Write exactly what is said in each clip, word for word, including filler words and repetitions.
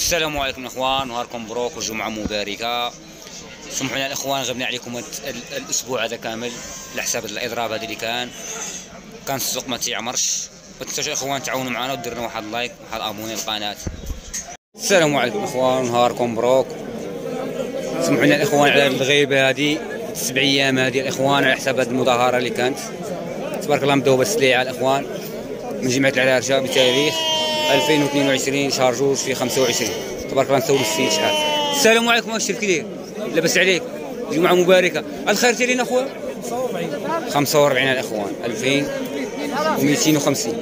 السلام عليكم الاخوان، نهاركم مبروك وجمعه مباركه. سمحوا لنا الاخوان غبنا عليكم الاسبوع هذا كامل على حساب الاضراب هذا اللي كان كان السوق ما تيعمرش. ما تنساوش الاخوان تعاونوا معنا وديروا لنا واحد لايك وواحد ابوني للقناه. السلام عليكم الاخوان، نهاركم مبروك. سمحوا لنا الاخوان على الغيبه هذه سبع ايام هذه الاخوان على حساب هذه المظاهره اللي كانت. تبارك الله مدوبه السليعه الاخوان من جمعيه العرارشه بتاريخ ألفين واثنين وعشرين شهر جوج في خمسة وعشرين. تبارك الله نسولوا السيد شحال. السلام عليكم واش كثير لاباس عليك؟ جمعه مباركه. الخير تيرين اخويا خمسة وأربعين الاخوان ألفين ومئتين وخمسين.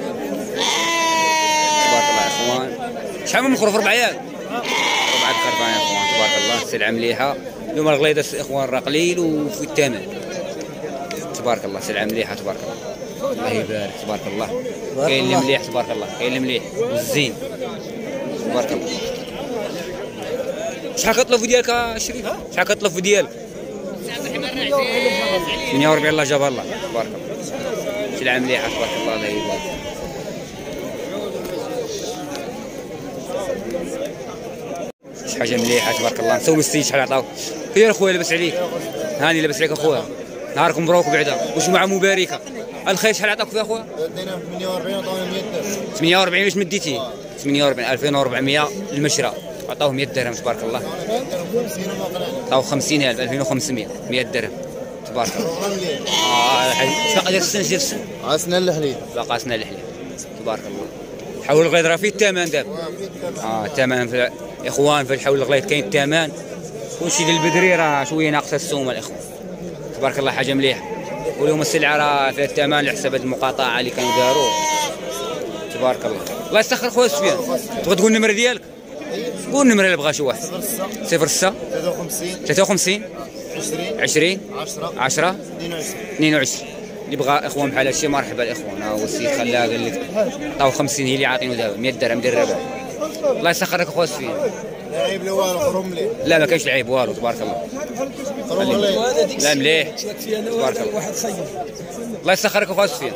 تبارك الله اخوان. شحال من مخروف؟ ربع ياك؟ ربعة خرفان يا اخوان. تبارك الله السلعه مليحه اليوم. الغليظه الاخوان راه قليل وفي الثمن. تبارك الله سلعه مليحه تبارك الله. الله يبارك تبارك الله. كاين اللي مليح تبارك الله، كاين اللي مليح والزين تبارك الله. شحال كطلب ديالك الشريف؟ شحال كطلب ديالك؟ ثمانية وأربعين. الله جابها الله تبارك الله. سلعه مليحه تبارك الله. الله يبارك. شي حاجه مليحه تبارك الله. نسولوا السيد شحال عطاوك. خير اخويا لاباس عليك؟ هاني لاباس عليك اخويا. نهاركم مبروك بعدا وجمعه مباركه. الخير شحال عطاك فيها اخويا؟ دينا ثمانية وأربعين عطاونا مئة درهم. ثمانية وأربعين واش مديتي؟ ثمانية وأربعين ألفين وأربعمية المشرى عطاوه مئة درهم تبارك الله. عطاوه خمسين ألف ألفين وخمسمية مئة درهم تبارك الله. اه شنو ديال السن ديال السن؟ عسنا الحليب. باقا عسنا الحليب تبارك الله. حول الغيط راه فيه الثمن دابا. اه الثمن في الاخوان في الحول الغيط كاين الثمن. كلشي ديال البدري راه شويه ناقصه السومه الاخوان تبارك الله. حاجه مليحه. واليوم السلعه راه فيها الثمن على حساب هذه المقاطعه اللي كانوا داروا تبارك الله. الله يسخر خويا سفيان. تبغى تقول النمره ديالك؟ قول النمره اللي بغا شي واحد. صفر ستة ثلاثة وخمسين ثلاثة وخمسين عشرين عشرين عشرة عشرة اثنين وعشرين اثنين وعشرين. اللي بغى اخوان بحال هادشي مرحبا الاخوان. ها هو السيد خلاها قال لك عطاو خمسين هي اللي عاطينو دابا مئة درهم ديال الربح. الله يسخرك اخويا سفيان. لا عيب لا والو خرم مليح. لا ما كاينش العيب والو تبارك الله. خرم مليح. لا مليح تبارك الله. الله يسخرك اخويا سفيان.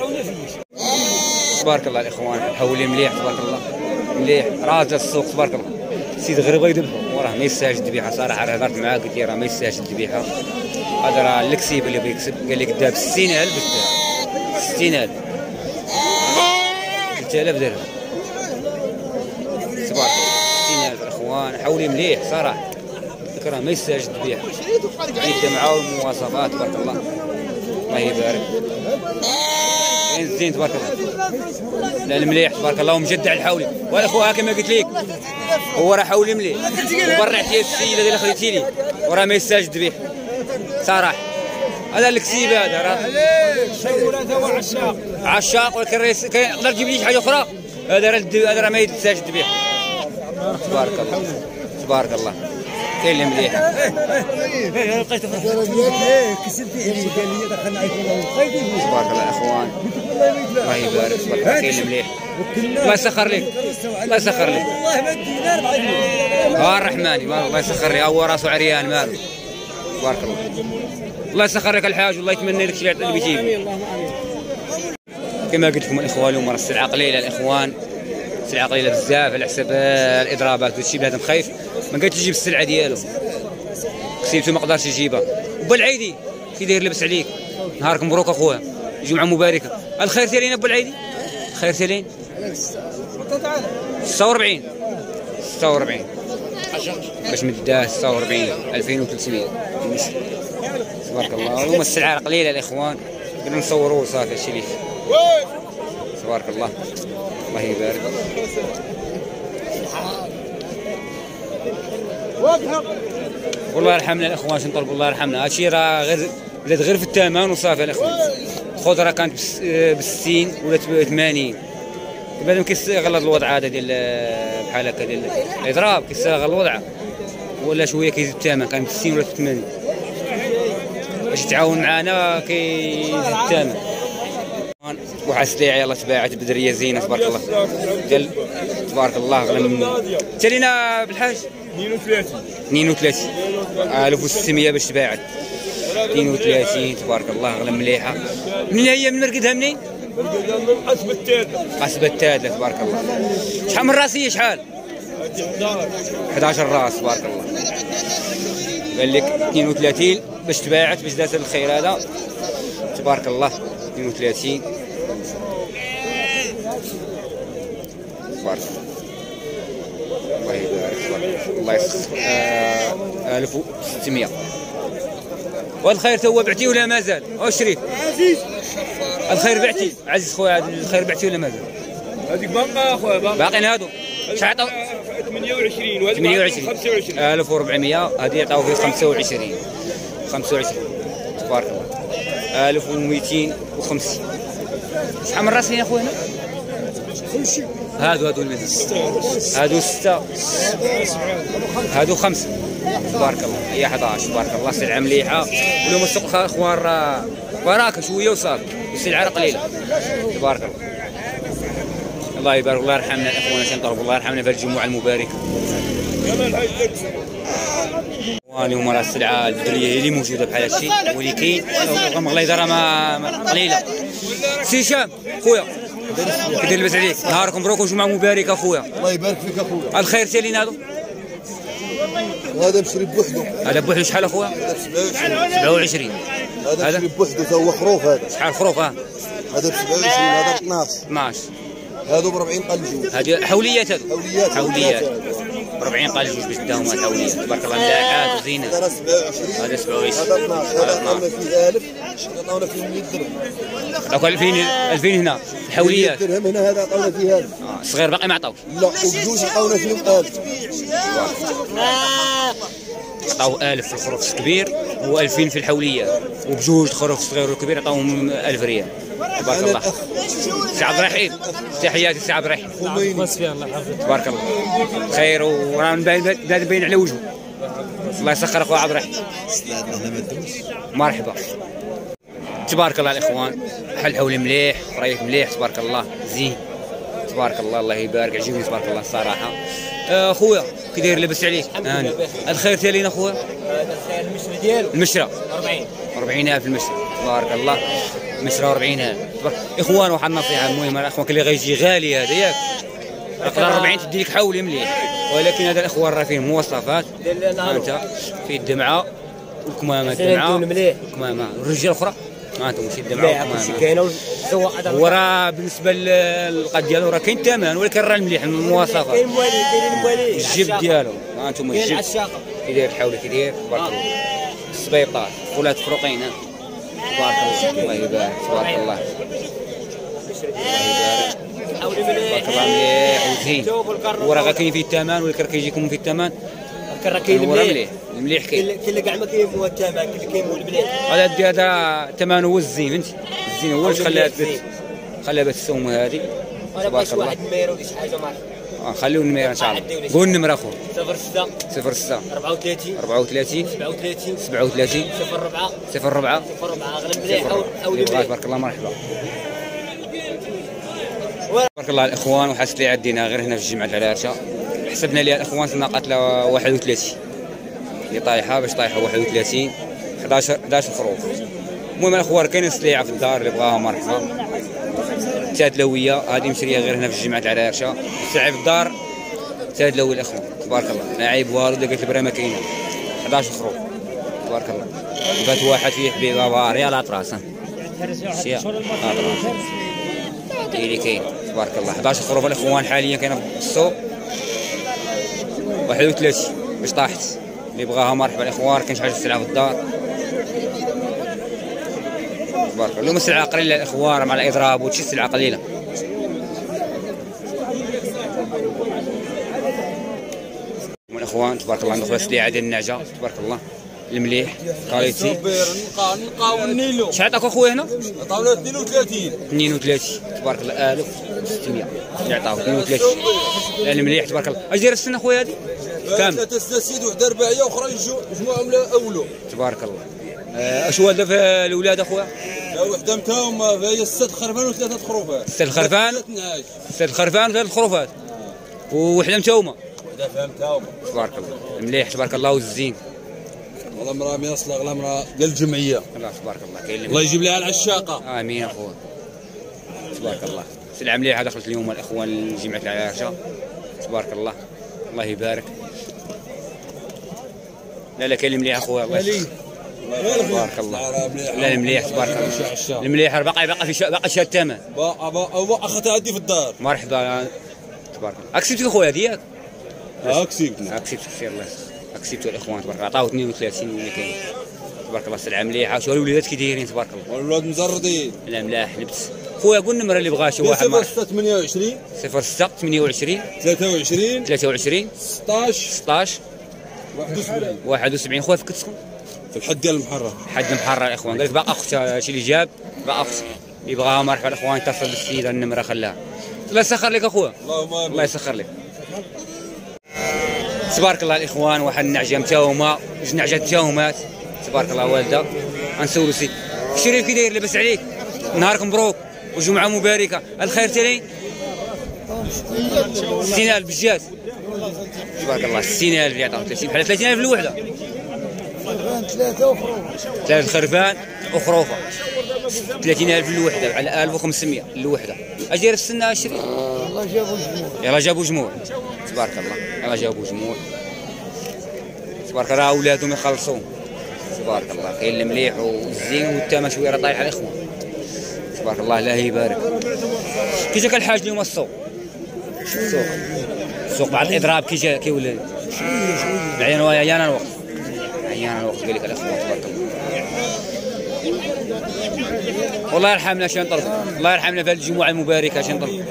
تبارك الله الاخوان. الحولي مليح تبارك الله مليح. راجل السوق تبارك الله. السيد غير بغا يذبحو وراه ما يستاهلش الذبيحه صراحه. راه هضرت معاه قلت له راه ما يستاهلش الذبيحه. هذا راه الكسيب اللي بغى يكسب. قال لك داب ستين ألف داب ستين ألف ستة آلاف درهم تبارك الله. ستين ألف الاخوان. حولي مليح صراحه راه ما يستاهلش الذبيحه. يبدا معاه المواصفات تبارك الله. الله يبارك. كاين الزين تبارك الله. لا المليح تبارك الله ومجدع الحولي. والاخوه كما قلت لك هو راه حولي مليح. وبرعت لي السيده اللي خديتي لي وراه ما يستاهلش الذبيحه صراحه. هذا الكسيب هذا راه عشاق عشاق. ولكن يقدر يجيب لي شي حاجه اخرى. هذا راه هذا راه ما يستاهلش الذبيحه تبارك الله. تبارك الله. كاين اللي مليح. لقيت كسبتي عليه قال لي دخلنا ايفون. تبارك الله اخوان. الله يبارك تبارك الله. كاين اللي مليح. الله يسخر لك الله يسخر لك. والله ما دينار بعد ها الرحماني الله يسخر لي. هو راسو عريان مالو تبارك الله. الله يسخر لك الحاج والله يتمنى لك شي اللي بيجيب. كما قلت لكم الاخوان اليوم راه السلعه قليله الاخوان. السلعه قليله بزاف على حساب الاضرابات وهادشي. بنادم خايف ما قادش يجيب السلعه ديالو. كسبتو ما قدرش يجيبها. با العيدي كي داير لاباس عليك؟ نهارك مبروك اخويا جمعه مباركه. الخير تالين ابو العيدي؟ الخير تالين ستة وأربعين ستة وأربعين باش مداه ستة وأربعين ألفين وثلاثمية تبارك الله. اليوم السلعه قليله الاخوان قلنا نصوروا صافي هادشي اللي تبارك الله. الله يبارك. والله يرحمنا الاخوان. شنو نطلبوا الله يرحمنا. هادشي راه غير بلاد غير في الثمن وصافي الاخوان. الخضره كانت ب ستين ولا ثمانين. بعد كيستغل الوضع هذا ديال بحال هكا ديال الاضراب. كيستغل الوضع ولا شويه كيزيد الثمن. كان ب ستين ولا ثمانين. باش يتعاون معنا كيزيد الثمن. واحد السليعه يلاه تباعت بدريه زينه تبارك الله ديال تبارك الله. تالينا بالحاج اثنين وثلاثين اثنين وثلاثين ألف وستمية باش تباعت اثنين وثلاثين تبارك الله. غلا مليحه. منين هي؟ من مرقدها منين؟ مرقدها من قصبة التادة. قصبة التادة تبارك الله. شحال من راسيه؟ شحال؟ أحد عشر راس تبارك الله. قال لك اثنين وثلاثين باش تباعت باش دات الخير هذا تبارك الله. اثنين وثلاثين تبارك الله. الله يبارك الله يسخر. آه ألف وستمية. والخير تو بعتي ولا مازال؟ او شريف الخير بعتي عزيز خويا الخير بعتي ولا مازال؟ هذيك باقا اخويا باقي باقيين هادو شحال عطاو؟ ثمانية وعشرين وهذيك ثمانية وعشرين خمسة وعشرين ألف وأربعمية. هذه يعطاو فيه خمسة وعشرين خمسة وعشرين تبارك الله. ألف ومئتين وخمسين. شحال من راس يا خويا؟ هادو هادو المزيد هادو ستة هادو خمسة تبارك الله. هي أحد عشر تبارك الله. سلعة مليحة ولو السوق اخوان راه وراك شوية وصافي السلعة راه قليلة تبارك الله. الله يبارك الله يرحمنا الاخوان شنطرب الله يرحمنا في الجمعة المباركة. اليوم راه السلعة البدرية هي اللي موجودة بحال هادشي ولكن رغم الله راه ما قليلة. سي هشام خويا كي داير لاباس عليك؟ نهاركم مبروك وجمعة مباركة خويا. الله يبارك فيك اخويا. الخير سالين هادو. هذا مشري بوحدو. هذا بوحدو شحال اخويا؟ سبعة وعشرين. هذا مشري بوحدو تا هو خروف. هذا شحال خروف؟ ها هذا ب سبعة وعشرين. هذا ب اثناش. اثناش. هذو ب أربعين قال جوج. هذه حوليات هذو. حوليات حوليات أربعين قال جوج باش داهم حوليات تبارك الله ملاحات وزينة. هذا سبعة وعشرين. هذا سبعة وعشرين. هذا اثناش. هذا عطاونا فيه ألف. هذا عطاونا فيه مية درهم. عطاوك ألفين ألفين هنا الحوليات. مية درهم هنا. هذا عطاونا فيه ألف. آه. صغير باقي ما عطاوش. لا وبجوج عطاونا فيهم ألف. عطاو ألف في الخروف الكبير وألفين في الحوليات وبجوج الخروف الصغير والكبير عطاوهم ألف ريال تبارك الله. سي عبد الرحيم تحياتي سي عبد الرحيم تبارك الله خير وراه بادئ باين على وجهه. الله يسخر اخويا عبد الرحيم. مرحبا تبارك الله الاخوان. حل حول مليح رايك مليح تبارك الله زين تبارك الله. الله يبارك عجبني تبارك الله الصراحه. اخويا كي داير لاباس عليك؟ هاني الخير تالينا اخويا. هذا الخير المشري ديالو المشرى أربعين أربعين ألف المشرى تبارك الله. المشرى أربعين ألف اخوان. واحد النصيحه المهم الاخوان اللي غيجي غالي هذا ياك يقدر أربعين تدي لك حولي مليح ولكن هذا الاخوان راه فيه مواصفات. انت فيه الدمعه والكمامه الدمعه والكمامه والرجال الاخرى ما انتم ماشي الدمعه والكمامه. هو راه بالنسبه للقد ديالو راه كاين الثمن ولكن راه مليح المواصفات. كاين موالي كاين الموالي الجب ديالو ها انتم الجب كي داير الحول كي داير تبارك الله. السبيطار فولات فروقين تبارك الله. الله يبارك تبارك الله. الله يبارك تبارك الله مليح وزين وراه كاين فيه الثمن ولكن كيجيكم فيه الثمن. راه كاين المليح المليح كاين كاين اللي كاع ما كاين هو الثمن كاين اللي كاين هو المليح. هذا هذا ثمنه هو الزين فهمتي. الزين هو اللي خلاها خلاها باش السومه هذه تبارك الله. واحد النميره ولا شي حاجه ما اه خليو النميره ان شاء الله. قول النمره اخويا. صفر ستة صفر ستة أربعة وثلاثين أربعة وثلاثين سبعة وثلاثين سبعة وثلاثين صفر أربعة صفر أربعة صفر أربعة غير مليح او او المليح تبارك الله. مرحبا تبارك الله الاخوان. وحاسس لي عندنا غير هنا في الجمعة العراشة حسبنا ليها الاخوان الناقات ل واحد وثلاثين اللي طايحه باش طايحه واحد وثلاثين حداش حداش خروف. المهم الاخوان كاين سليعه في الدار اللي بغاها مرحبا. تادلويه هذه مشريه غير هنا في الجمعة العراشة. السلعه في الدار تادلوي الاخوان تبارك الله. لا عيب والو قالت البرا ما كاينه حداش خروف تبارك الله. بات واحد فيه حبيبه باري على اطراس شي اطراس اللي كاين تبارك الله. حداش خروف الاخوان حاليا كاينه في السوق واحد وثلاثين باش طاحت. اللي بغاها مرحبا الاخوان. كاين شي حاجه السلعه في الدار تبارك الله. اليوم السلعه قليله الاخوان مع الاضراب وشي السلعه قليله. الاخوان تبارك الله ندخل السلعه ديال النعجه تبارك الله المليح كاليتي. نلقاو نلقاو النيلو. شحال عطاك اخويا هنا؟ عطاونا اثنين وثلاثين اثنين وثلاثين تبارك الله. ألف وستمية اللي عطاو اثنين وثلاثين المليح تبارك الله. اش داير السنه اخويا هذه؟ كامل ثلاثة سناسيد وحده رباعيه واخرى مجموعهم اولو تبارك الله. اش والده في الاولاد اخويا؟ لا وحده نتاهم فهي ست خرفان وثلاثه خروفات. ست خرفان ست خرفان وثلاث خروفات ووحده متاومه. وحده فيها متاومه تبارك الله مليح تبارك الله والزين. والله مراه ميصله غلا مراه ديال الجمعيه. الله تبارك الله كاين الله يجيب لها العشاقه. امين اخويا تبارك الله. سلعه مليحه دخلت اليوم الاخوان لجمعة العراشة تبارك الله. الله يبارك. لا لا كاين المليح اخويا الله يسلمك تبارك الله. لا المليح تبارك الله. المليح باقي باقي في باقي شاد الثمن. باقي باقي اخذتها عندي في الدار. مرحبا تبارك الله. اكسبتي اخويا ديالك؟ اه كسبتنا. اكسبت خير الله اكسبتوا الاخوان تبارك الله. عطاو اثنين وثلاثين ولا كاين تبارك الله. سلعه مليحه. شوفوا الوليدات كي دايرين تبارك الله. والولاد مزردين. لا ملاح لبس. خويا قول النمره اللي بغا شي واحد. صفر ستة ثمانية وعشرين صفر ستة ثمانية وعشرين ثلاثة وعشرين ثلاثة وعشرين ستطاش ستطاش واحد وسبعين واحد وسبعين. خويا فين كتسكن؟ في الحد ديال المحرر. حد المحرر الاخوان. قال لك باقا اخت شي اللي جاب باقا اخت اللي بغاها مرحبا الاخوان يتصل بالسيده النمره خلاها. الله يسخر لك اخويا. اللهم امين. الله يسخر لك. تبارك الله الاخوان. واحد النعجه متاومه جوج نعجات متاومات تبارك الله والده. غنسولو سي الشريف كي داير لاباس عليك؟ نهارك مبروك وجمعه مباركه. الخير تالي ستين ألف بالجاز تبارك الله. ستين ألف يعطيك ثلاثين بحال ثلاثين ألف الوحده. ثلاثة أخرى ثلاث خرفان وخروفه ثلاثين ألف الوحده على ألف وخمسمية الوحده. اش داير السنه عشرين؟ والله جابوا جموع. يلا جابوا جموع تبارك الله. يلا جابوا جموع تبارك الله. اولادهم يخلصون تبارك الله. كاين المليح والزين والتما شويه راه طايح على الاخوان تبارك الله. الله يبارك. كي جاك الحاج اليوم السوق؟ السوق السوق بعد الاضراب كي جا كي ولد عيان عيان الوقت عيان الوقت قال لك الاخوان تبارك الله. والله يرحمنا شنو نطلب. الله يرحمنا في هذه الجمعه المباركه شنو نطلب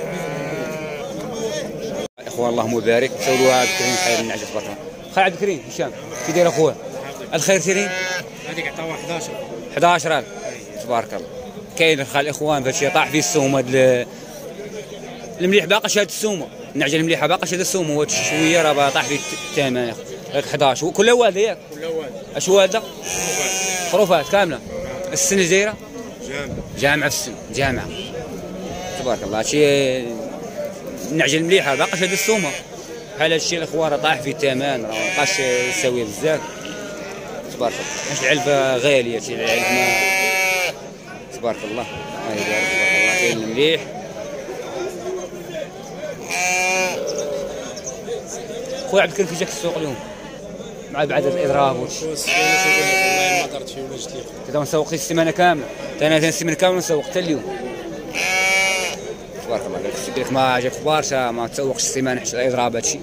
اخوان. اللهم بارك. سولوها عبد الكريم خير النعجه تبارك الله. خير عبد الكريم هشام كي داير اخويا؟ الخير سيرين هذيك عطاوها حداش حداش ألف تبارك الله. كاين الخال الاخوان فهاد الشيء طاح فيه السوم. هاد المليح باقا شاد السومه. النعجه المليحه باقا شاد السومه. وهاد شويه راه طاح فيه الثمن يا اخي. حداش كلها والده ياك؟ كلها والده. اش والده؟ خروفات كامله. السن اش دايره؟ جامعه جامعه في السن جامعه تبارك الله. هادشي النعجه المليحه باقا شاد السومه. بحال هادشي الاخوان راه طاح فيه الثمن راه مابقاش يساوي بزاف تبارك الله. واش العلبه غاليه شي العلب ما تبارك الله. الله يبارك تبارك الله. كاين المليح خويا عبد الكريم كي جاك السوق اليوم مع بعد الاضراب وشي؟ والله ما درت فيه ولا جيت ليه. كدا نسوق السيمانه كامله. انا السيمانه كامله نسوق حتى اليوم تبارك الله. قال لك ما جاك برشا ما تسوقش السيمانه حتى الاضراب هادشي.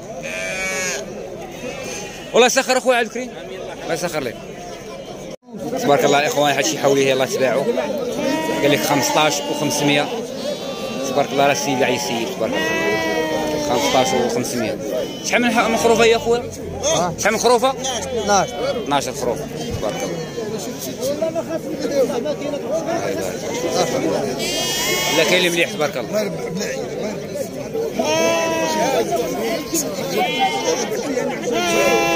والله يسخر اخويا عبد الكريم. الله يسخر لك تبارك الله الاخوان. هادشي حوليه يلاه تباعوا. قال لك خمسطاش وخمسمية تبارك الله. راه السيد كاع يسيب تبارك الله. خمسطاش وخمسمية. شحال من من خروفه يا خويا؟ شحال من خروفه؟ اثناش اثناش خروفه تبارك الله. لا كاين اللي مليح تبارك الله. ما